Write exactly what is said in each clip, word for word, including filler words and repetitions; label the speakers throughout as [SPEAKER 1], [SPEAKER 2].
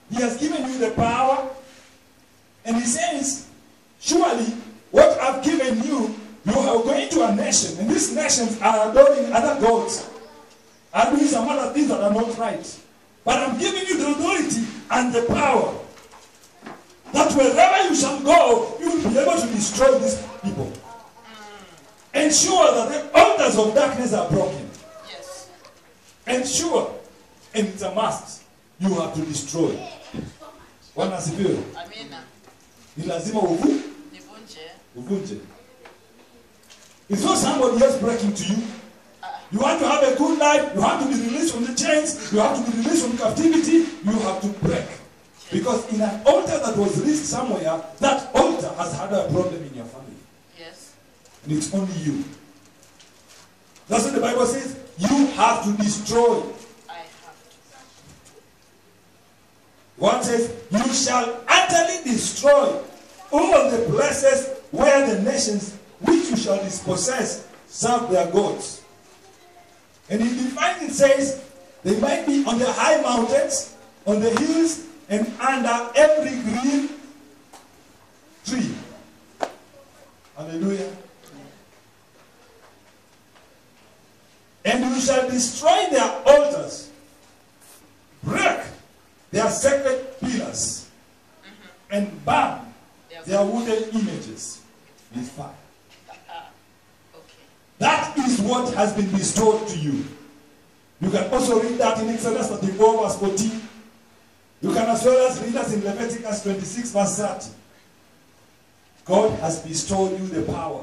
[SPEAKER 1] He has given you the power. And he says, surely what I've given you, you are going to a nation. And these nations are adoring other gods. Are doing some other things that are not right. But I'm giving you the authority and the power. That wherever you shall go, you will be able to destroy these people. Ensure that the altars of darkness are broken.
[SPEAKER 2] Yes.
[SPEAKER 1] Ensure, and it's a must, you have to destroy. Bwana asifiwe.
[SPEAKER 2] Amina.
[SPEAKER 1] Ni lazima uvu,
[SPEAKER 2] Nivunje.
[SPEAKER 1] uvunje. It's not somebody else breaking to you. You want to have a good life, you have to be released from the chains, you have to be released from captivity, you have to break. Because in an altar that was released somewhere, that altar has had a problem in your family.
[SPEAKER 2] Yes.
[SPEAKER 1] And it's only you. That's what the Bible says. You have to destroy.
[SPEAKER 2] I have to.
[SPEAKER 1] One says, you shall utterly destroy all the places where the nations which you shall dispossess serve their gods. And he defines it, says, they might be on the high mountains, on the hills, and under every green tree. Hallelujah. And you shall destroy their altars, break their sacred pillars, mm-hmm. and burn yeah. their wooden images with fire.
[SPEAKER 2] Okay.
[SPEAKER 1] That is what has been bestowed to you. You can also read that in Exodus thirty-four verse fourteen. You can as well as read that in Leviticus twenty-six verse thirty. God has bestowed you the power.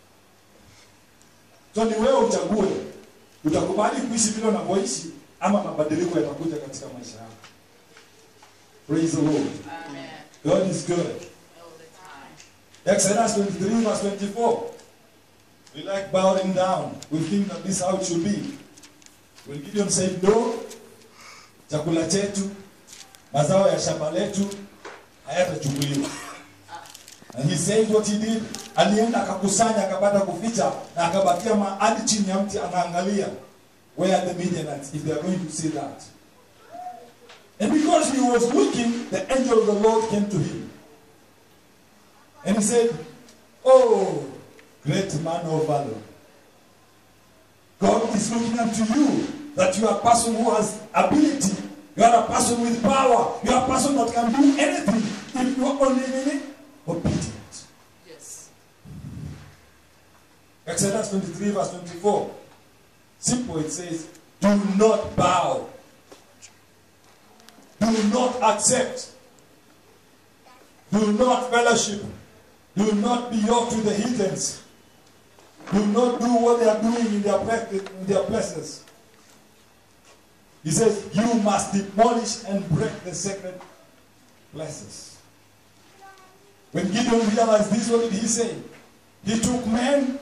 [SPEAKER 1] So ni wewe uchague. Utakubali kuishi vile unavyoishi ama mabadiliko yatakuja katika maisha yako. Praise the Lord.
[SPEAKER 2] Amen.
[SPEAKER 1] God is good.
[SPEAKER 2] All the time.
[SPEAKER 1] Exodus twenty-three verse twenty-four. We like bowing down. We think that this is how it should be. When Gideon said no, chakula chetu, mazao ya shamba letu hayatachukuliwa. And he said what he did. Alienda akakusanya akapata kuficha na akabakia mahali chini ya mti anaangalia where are the Midianites if they are going to see that. And because he was looking, the angel of the Lord came to him. And he said, oh, great man of valor. God is looking unto you that you are a person who has ability. You are a person with power. You are a person that can do anything if you are only really obedient.
[SPEAKER 2] Yes.
[SPEAKER 1] Exodus twenty-three verse twenty-four. Simple, it says, do not bow. Do not accept. Do not fellowship. Do not be yoked to the heathens. Do not do what they are doing in their, in their places. He says, you must demolish and break the sacred places. When Gideon realized this, what did he say? He took men